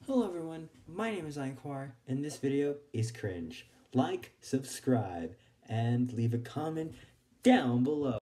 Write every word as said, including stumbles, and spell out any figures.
Hello everyone, my name is Einquar, and this video is cringe. Like, subscribe, and leave a comment down below.